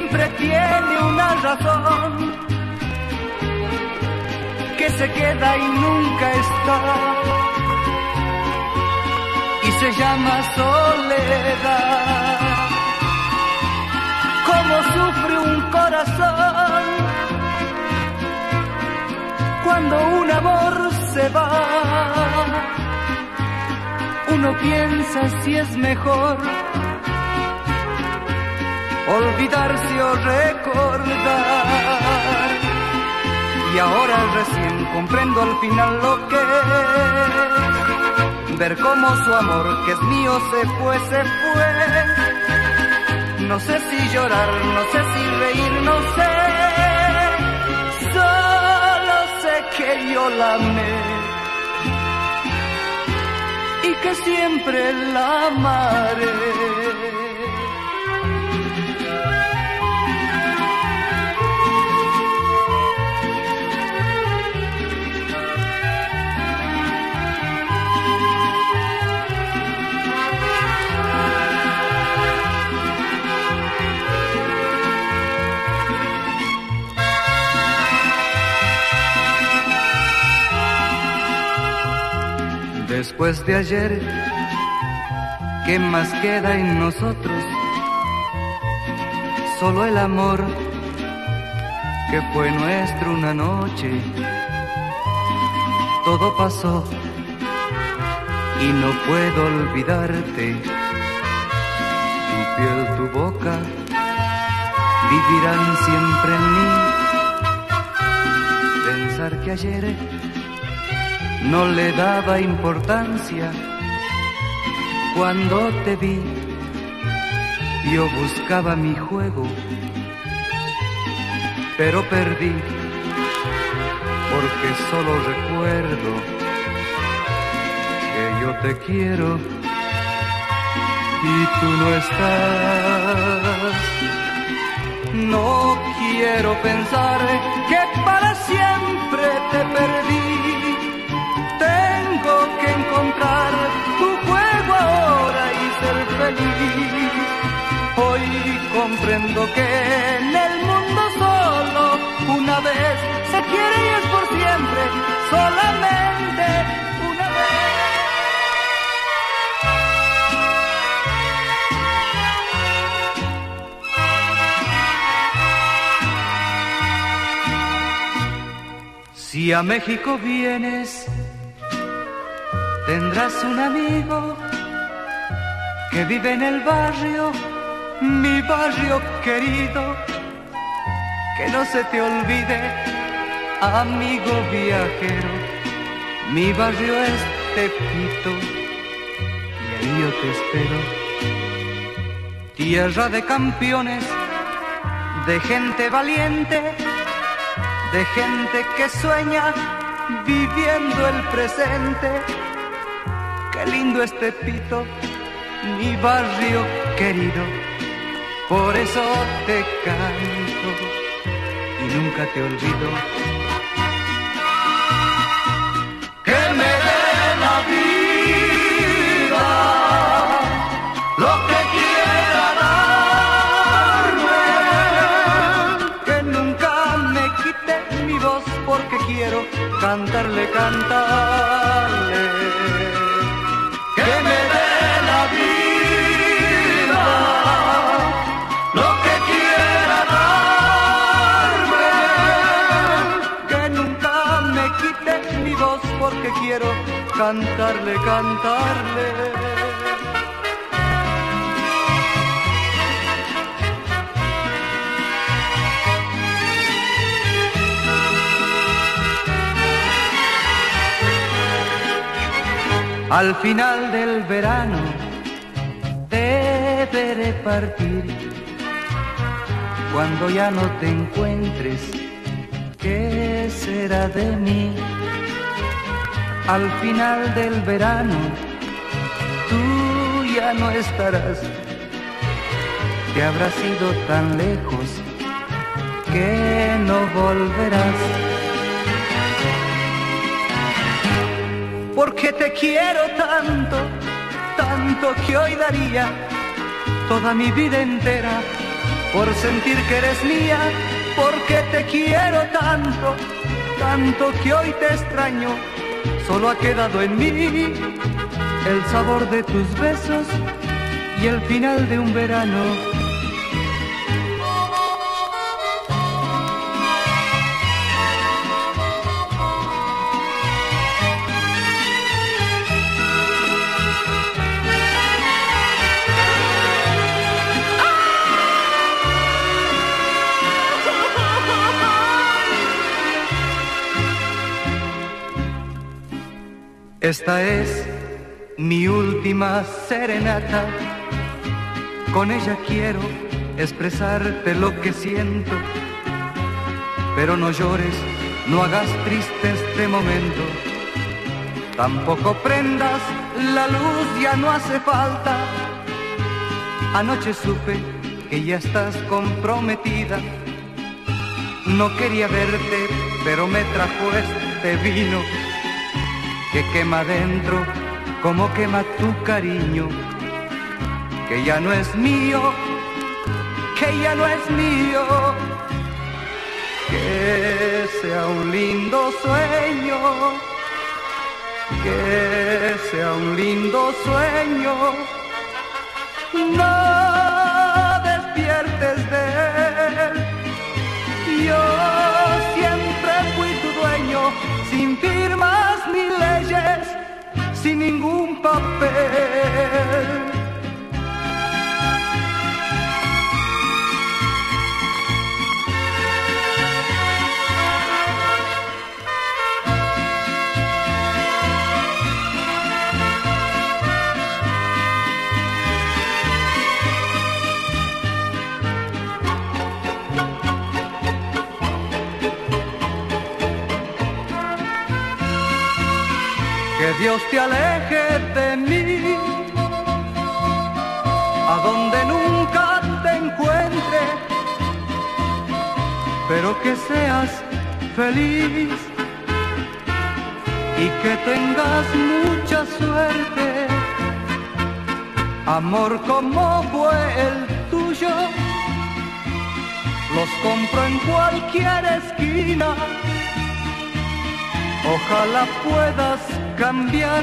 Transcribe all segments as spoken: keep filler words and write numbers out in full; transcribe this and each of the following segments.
siempre tiene una razón, que se queda y nunca está, y se llama soledad. Cómo sufre un corazón cuando un amor se va. Uno piensa si es mejor olvidarse o recordar. Y ahora recién comprendo al final lo que es ver cómo su amor, que es mío, se fue, se fue. No sé si llorar, no sé si reír, no sé. Solo sé que yo la amé y que siempre la amaré. Después de ayer, ¿qué más queda en nosotros? Solo el amor que fue nuestro una noche. Todo pasó y no puedo olvidarte. Tu piel, tu boca vivirán siempre en mí. Pensar que ayer no le daba importancia cuando te vi. Yo buscaba mi juego, pero perdí, porque solo recuerdo que yo te quiero y tú no estás. No quiero pensar que para siempre te perdí. Tengo que encontrar tu juego ahora y ser feliz. Hoy comprendo que en el mundo solo una vez se quiere y es por siempre, solamente una vez. Si a México vienes, tendrás un amigo que vive en el barrio, mi barrio querido. Que no se te olvide, amigo viajero, mi barrio es Tepito y ahí yo te espero. Tierra de campeones, de gente valiente, de gente que sueña viviendo el presente. Qué lindo es Tepito, mi barrio querido, por eso te canto y nunca te olvido. Que me dé la vida lo que quiera darme, que nunca me quite mi voz, porque quiero cantarle, cantarle. Que me dé la vida lo que quiera darme, que nunca me quite mi voz, porque quiero cantarle, cantarle. Al final del verano deberé partir. Cuando ya no te encuentres, ¿qué será de mí? Al final del verano tú ya no estarás. Te habrás ido tan lejos que no volverás. Porque te quiero tanto, tanto que hoy daría toda mi vida entera por sentir que eres mía, porque te quiero tanto, tanto que hoy te extraño. Solo ha quedado en mí el sabor de tus besos y el final de un verano. Esta es mi última serenata, con ella quiero expresarte lo que siento, pero no llores, no hagas triste este momento, tampoco prendas la luz, ya no hace falta. Anoche supe que ya estás comprometida, no quería verte, pero me trajo este vino que quema dentro como quema tu cariño, que ya no es mío, que ya no es mío. Que sea un lindo sueño, que sea un lindo sueño. No despiertes de él, yo siempre fui tu dueño, sin firmas ni leyes, sin ningún papel. Que Dios te aleje de mí, a donde nunca te encuentre, pero que seas feliz y que tengas mucha suerte. Amor como fue el tuyo, los compro en cualquier esquina. Ojalá puedas cambiar,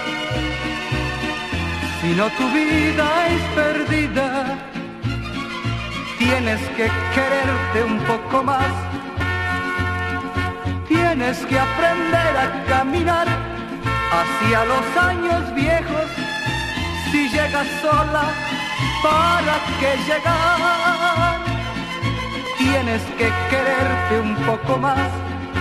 si no tu vida es perdida. Tienes que quererte un poco más, tienes que aprender a caminar hacia los años viejos. Si llegas sola, ¿para qué llegar? Tienes que quererte un poco más,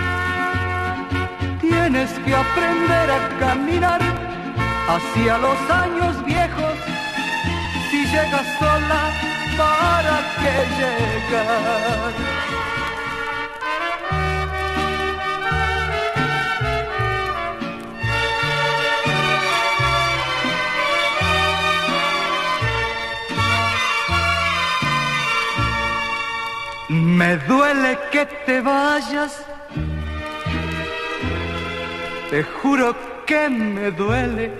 tienes que aprender a caminar hacia los años viejos. Si llegas sola, ¿para qué llegar? Me duele que te vayas, te juro que me duele.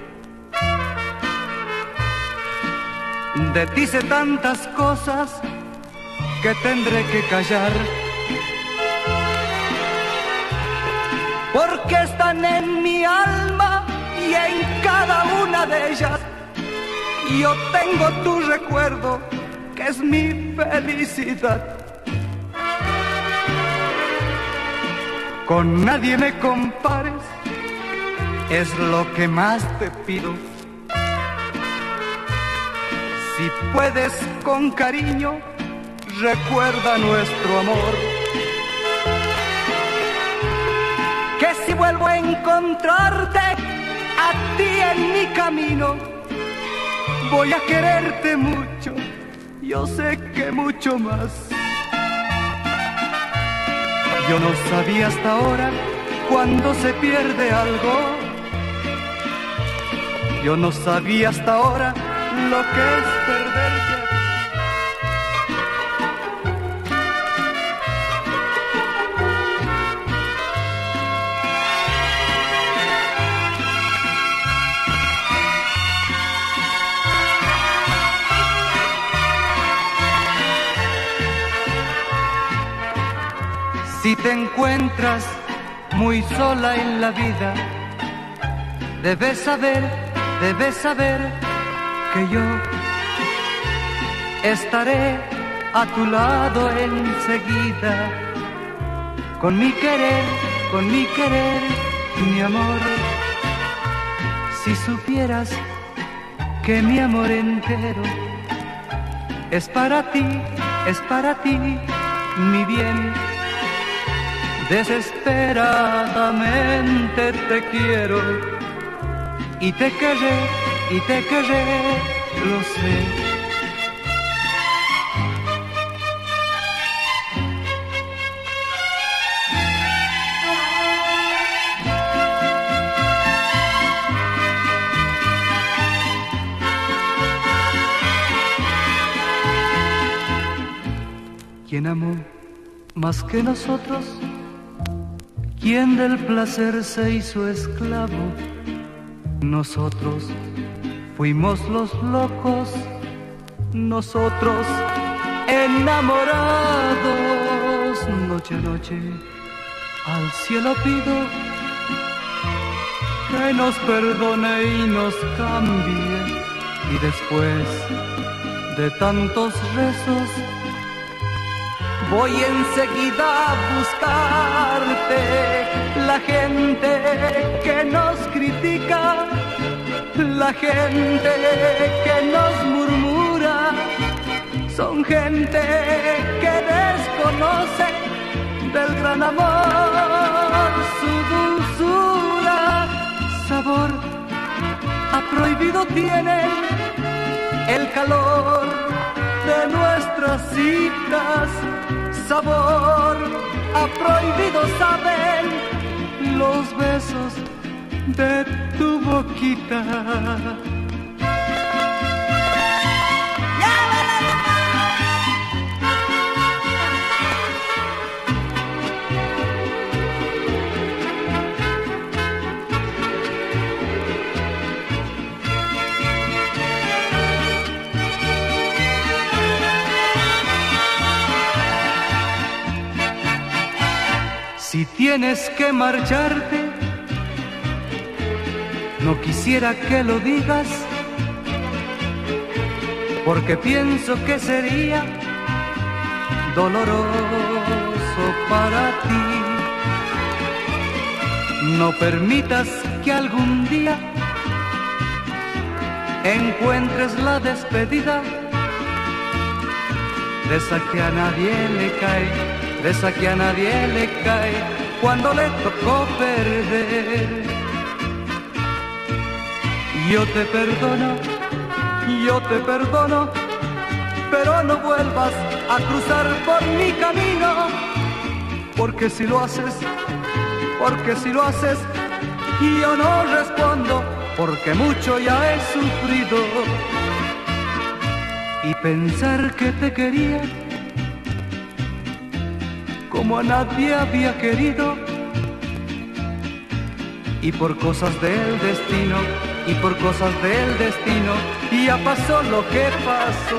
De ti sé tantas cosas que tendré que callar, porque están en mi alma y en cada una de ellas yo tengo tu recuerdo, que es mi felicidad. Con nadie me compares, es lo que más te pido. Si puedes con cariño, recuerda nuestro amor. Que si vuelvo a encontrarte a ti en mi camino, voy a quererte mucho, yo sé que mucho más. Yo no sabía hasta ahora cuando se pierde algo. Yo no sabía hasta ahora lo que es perderte. Si te encuentras muy sola en la vida, debes saber, debes saber que yo estaré a tu lado enseguida, con mi querer, con mi querer, mi amor. Si supieras que mi amor entero es para ti, es para ti, mi bien. Desesperadamente te quiero y te querré, y te querré, lo sé. ¿Quién amó más que nosotros? ¿Quién del placer se hizo esclavo? Nosotros fuimos los locos, nosotros enamorados. Noche a noche al cielo pido que nos perdone y nos cambie, y después de tantos rezos voy enseguida a buscarte. La gente que nos critica, la gente que nos murmura, son gente que desconoce del gran amor su dulzura. Sabor a prohibido tiene el calor de nuestras citas. Sabor a prohibido saben los besos de tu boquita. Si tienes que marcharte, no quisiera que lo digas, porque pienso que sería doloroso para ti. No permitas que algún día encuentres la despedida de esa que a nadie le cae, de esa que a nadie le cae cuando le tocó perder. Yo te perdono, yo te perdono, pero no vuelvas a cruzar por mi camino, porque si lo haces, porque si lo haces, yo no respondo, porque mucho ya he sufrido. Y pensar que te quería como a nadie había querido, y por cosas del destino, y por cosas del destino, ya pasó lo que pasó.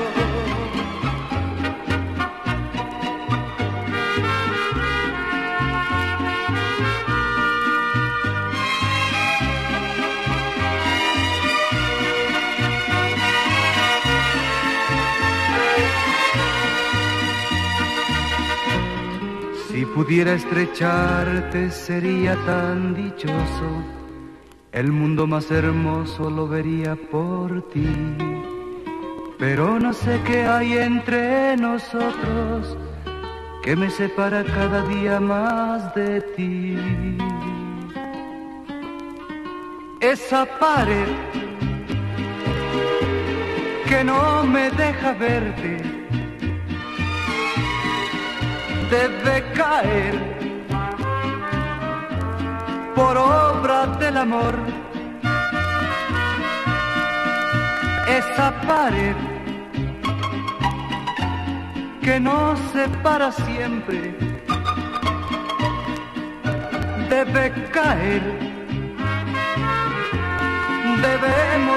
Si pudiera estrecharte sería tan dichoso, el mundo más hermoso lo vería por ti. Pero no sé qué hay entre nosotros que me separa cada día más de ti. Esa pared que no me deja verte debe caer por obra del amor. Esa pared que nos separa siempre debe caer. Debemos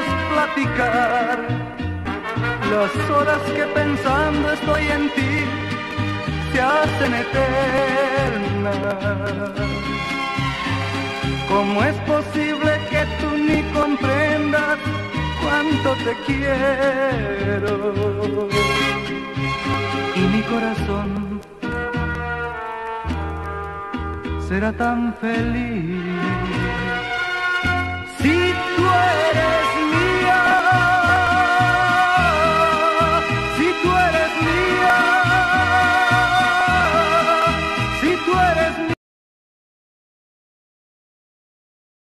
platicar las horas que pensando estoy en ti. se hacen eternas. ¿Cómo es posible que tú ni comprendas cuánto te quiero? Y mi corazón será tan feliz